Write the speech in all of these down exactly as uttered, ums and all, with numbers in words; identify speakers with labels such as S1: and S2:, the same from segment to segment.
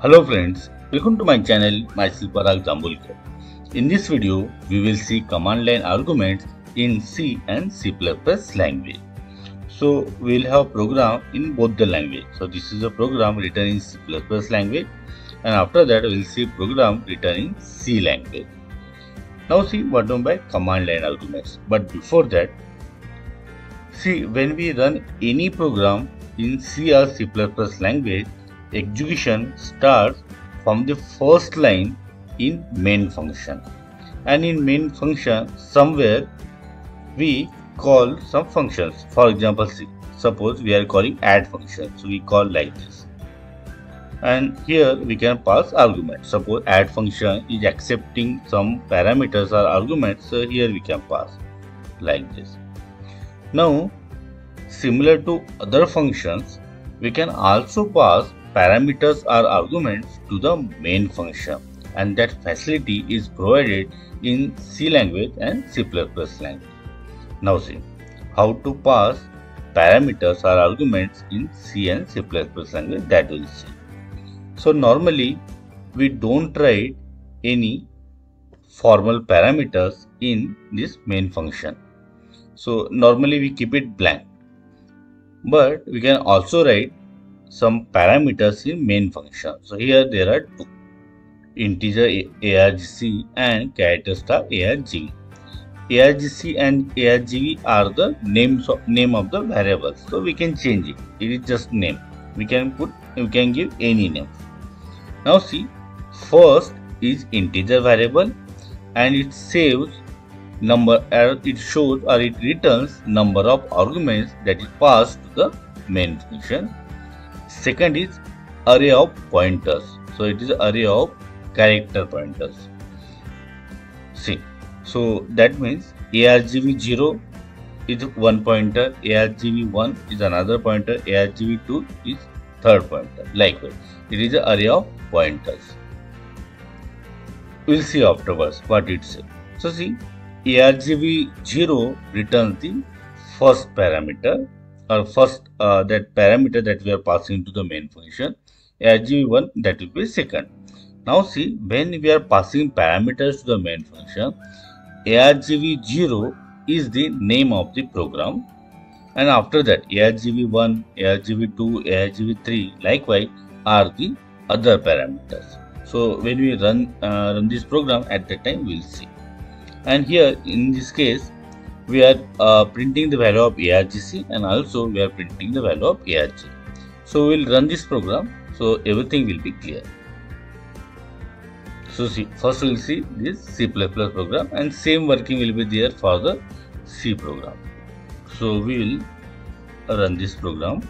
S1: Hello friends, welcome to my channel, myself Parag Jambulkar. In this video, we will see command line arguments in C and C plus plus language. So we will have program in both the language. So this is a program written in C plus plus language, and after that we will see program written in C language. Now see what I mean by command line arguments. But before that, see when we run any program in C or C plus plus language, execution starts from the first line in main function, and in main function somewhere we call some functions. For example, see, suppose we are calling add function, so we call like this, and here we can pass arguments. Suppose add function is accepting some parameters or arguments, so here we can pass like this. Now similar to other functions, we can also pass parameters or arguments to the main function, and that facility is provided in C language and C plus plus language. Now see how to pass parameters or arguments in C and C plus plus language, that we'll see. So normally we don't write any formal parameters in this main function, so normally we keep it blank, but we can also write some parameters in main function. So here there are two: integer argc and character star argv. Argc and argv are the names of name of the variables, so we can change it. It is just name. We can put we can give any name. Now see, first is integer variable, and it saves number, or it shows or it returns number of arguments that is passed to the main function. Second is array of pointers, so it is array of character pointers. See, so that means argv zero is one pointer, argv one is another pointer, argv two is third pointer. Likewise, it is an array of pointers. We will see afterwards what it says. So see, argv zero returns the first parameter, or first uh, that parameter that we are passing to the main function. Argv one, that will be second. Now see, when we are passing parameters to the main function, argv zero is the name of the program, and after that argv one, argv two, argv three likewise are the other parameters. So when we run uh, run this program, at that time we will see. And here in this case we are uh, printing the value of argc, and also we are printing the value of arg. So we will run this program, so everything will be clear. So see, first we will see this C plus plus program, and same working will be there for the C program. So we will run this program.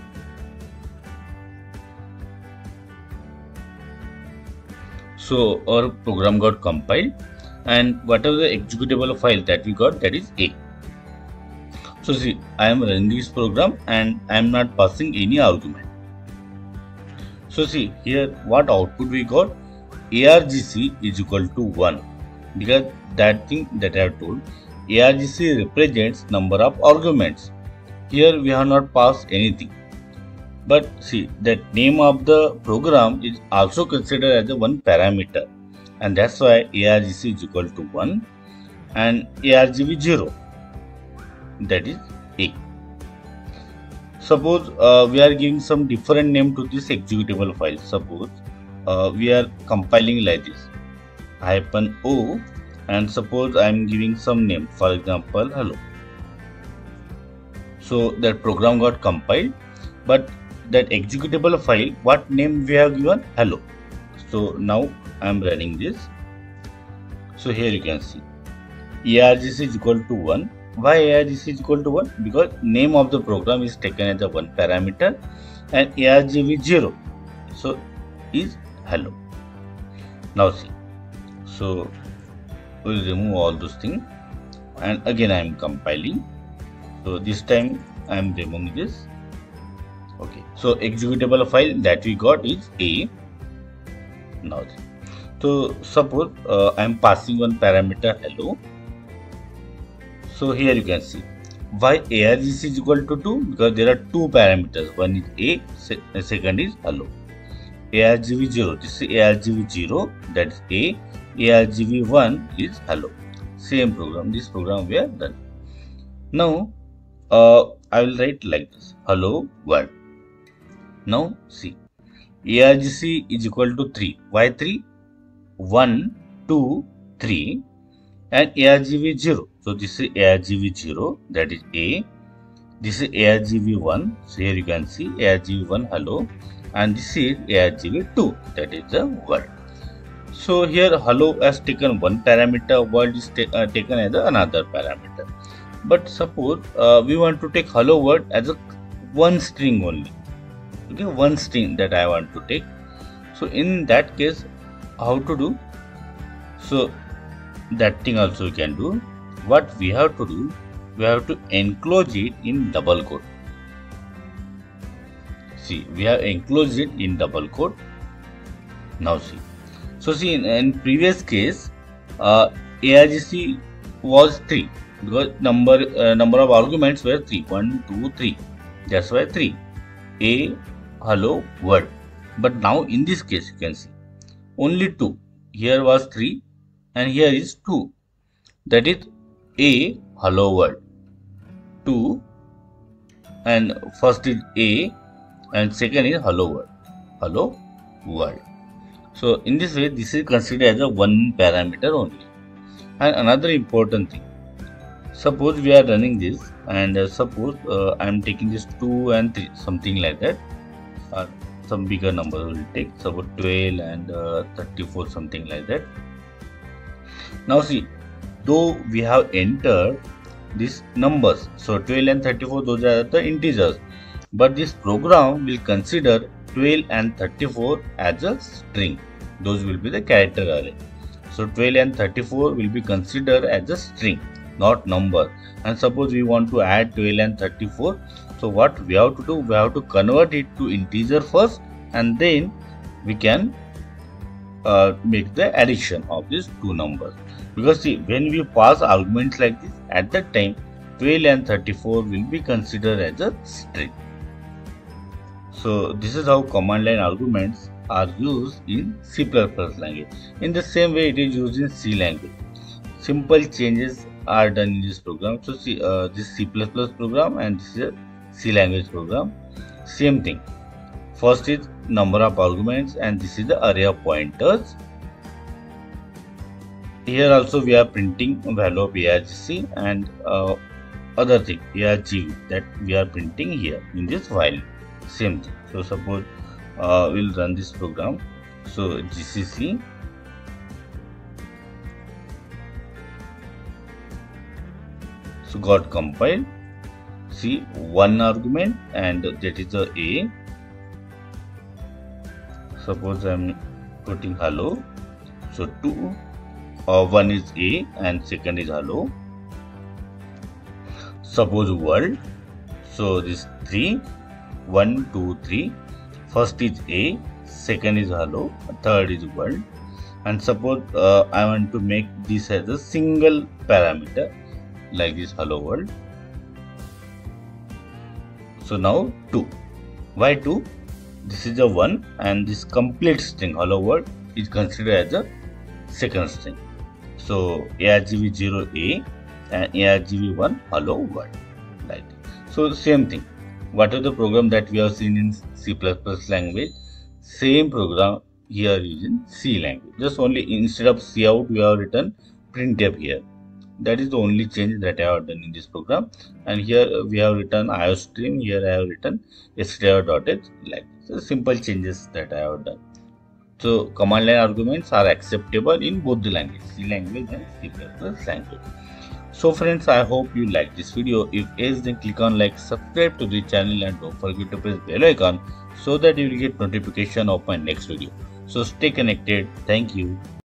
S1: So our program got compiled, and whatever the executable file that we got, that is A. So see, I am running this program and I am not passing any argument. So see here what output we got, argc is equal to one, because that thing that I have told, argc represents number of arguments. Here we have not passed anything, but see that name of the program is also considered as a one parameter, and that's why argc is equal to one, and argv zero, that is A. Suppose uh, we are giving some different name to this executable file. Suppose uh, we are compiling like this, hyphen o, and suppose I am giving some name, for example hello. So that program got compiled, but that executable file, what name we have given? Hello. So now I am running this. So here you can see argc is equal to one. Why argc is equal to one? Because name of the program is taken as a one parameter, and argv zero, so is hello. Now see, so we will remove all those things, and again I am compiling. So this time I am removing this. Okay, so executable file that we got is A. Now see. So suppose uh, I am passing one parameter hello. So here you can see why argc is equal to two, because there are two parameters, one is A, se second is hello. argv zero, this is argv zero, that is A, argv one is hello. Same program, this program we have done. Now uh, I will write like this, hello world. Now see, argc is equal to three. Why three? one, two, three, and argv zero. So this is argv zero, that is A. This is argv one. So here you can see argv one hello, and this is argv two, that is the world. So here hello has taken one parameter, world is ta uh, taken as another parameter. But suppose uh, we want to take hello world as a one string only. Okay, one string that I want to take. So in that case, how to do? So that thing also we can do. What we have to do, we have to enclose it in double quote. See, we have enclosed it in double quote. Now see. So see, in, in previous case, uh, argc was three because number uh, number of arguments were three. one, two, three. That's why three. A, hello, world. But now in this case, you can see only two. Here was three and here is two. That is A, hello world. two, and first is A and second is hello world. Hello world. So in this way, this is considered as a one parameter only. And another important thing, suppose we are running this and uh, suppose uh, I am taking this two and three, something like that. Uh, some bigger number will take, suppose twelve and uh, thirty-four, something like that. Now see, though we have entered these numbers, so twelve and thirty-four, those are the integers, but this program will consider twelve and thirty-four as a string. Those will be the character array. So twelve and thirty-four will be considered as a string, not number. And suppose we want to add twelve and thirty-four, so what we have to do, we have to convert it to integer first, and then we can uh, make the addition of these two numbers. Because see, when we pass arguments like this, at that time twelve and thirty-four will be considered as a string. So this is how command line arguments are used in C plus plus language. In the same way it is used in C language. Simple changes are done in this program. So see, uh, this C plus plus program and this is a C language program. Same thing. First is number of arguments and this is the array of pointers. Here also we are printing value of argc and uh, other thing argv that we are printing here in this file. Same thing. So suppose uh, we'll run this program. So gcc so got compiled. See, one argument and that is the A. Suppose I am putting hello. So two or uh, one is A and second is hello. Suppose world. So this three. one, two, three. First is A, second is hello, third is world. And suppose uh, I want to make this as a single parameter like this hello world. So now two. Why two? This is a one and this complete string hello world is considered as a second string. So argv zero A and argv one hello world. Right. So same thing. Whatever the program that we have seen in C plus plus language, same program here is in C language. Just only instead of cout we have written printf here. That is the only change that I have done in this program. And here we have written iostream. Here I have written str.h, like so simple changes that I have done. So command line arguments are acceptable in both the language, C language and C plus plus language. So friends, I hope you like this video. If yes, then click on like, subscribe to the channel and don't forget to press bell icon so that you will get notification of my next video. So stay connected. Thank you.